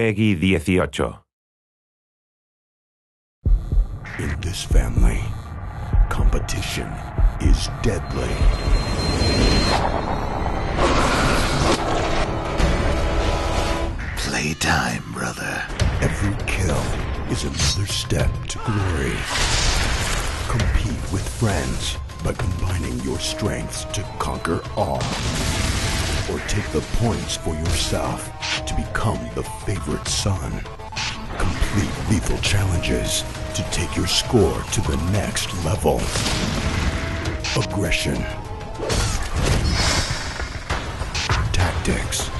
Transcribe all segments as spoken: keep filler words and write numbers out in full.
Peggy dieciocho. In this family, competition is deadly. Playtime, brother. Every kill is another step to glory. Compete with friends by combining your strengths to conquer all. Or take the points for yourself to become the favorite son. Complete lethal challenges to take your score to the next level. Aggression. Tactics.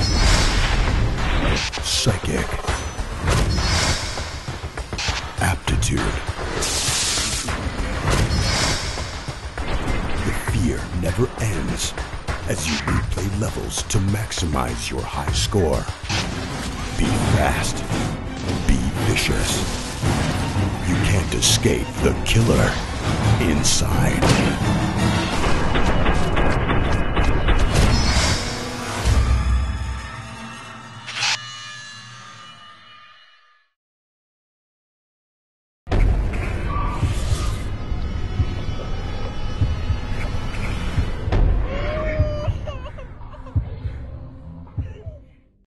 Psychic. Aptitude. The fear never ends as you replay levels to maximize your high score. Be fast. Be vicious. You can't escape the killer inside.